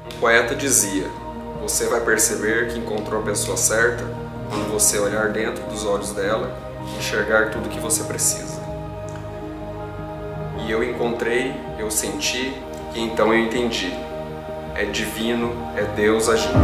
Um poeta dizia: você vai perceber que encontrou a pessoa certa quando você olhar dentro dos olhos dela e enxergar tudo que você precisa. E eu encontrei, eu senti, e então eu entendi. É divino, é Deus agindo.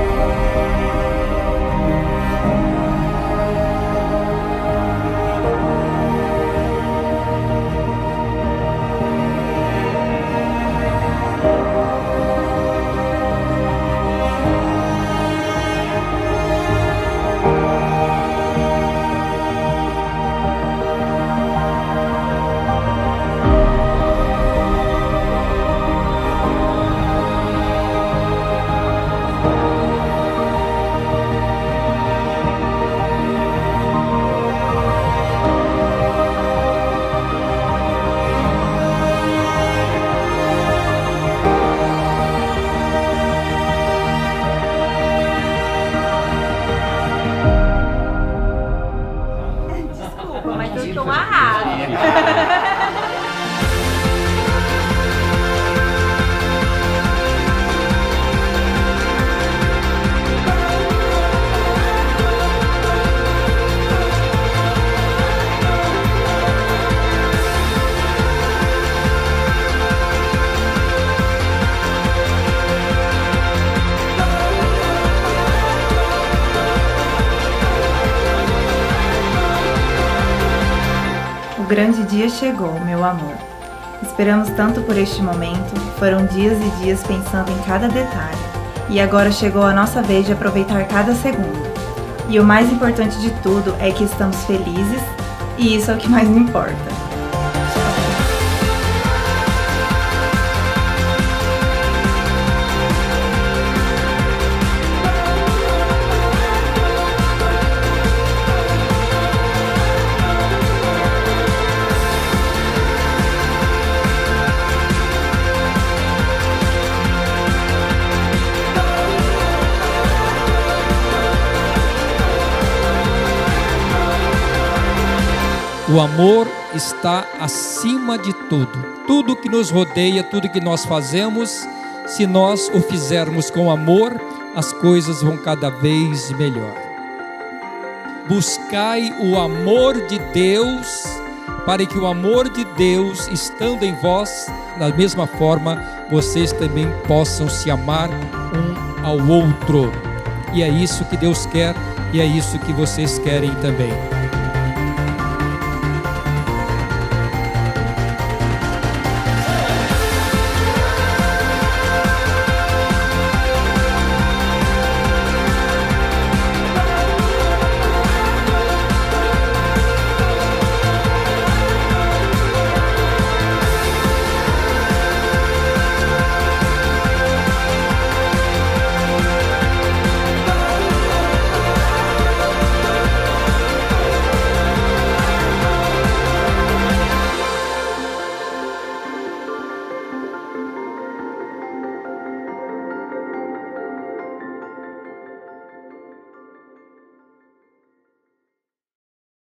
Mas eu estou amarrada. O grande dia chegou, meu amor. Esperamos tanto por este momento, foram dias e dias pensando em cada detalhe. E agora chegou a nossa vez de aproveitar cada segundo. E o mais importante de tudo é que estamos felizes, e isso é o que mais me importa. O amor está acima de tudo. Tudo que nos rodeia, tudo que nós fazemos, se nós o fizermos com amor, as coisas vão cada vez melhor. Buscai o amor de Deus, para que o amor de Deus, estando em vós, da mesma forma, vocês também possam se amar um ao outro. E é isso que Deus quer, e é isso que vocês querem também.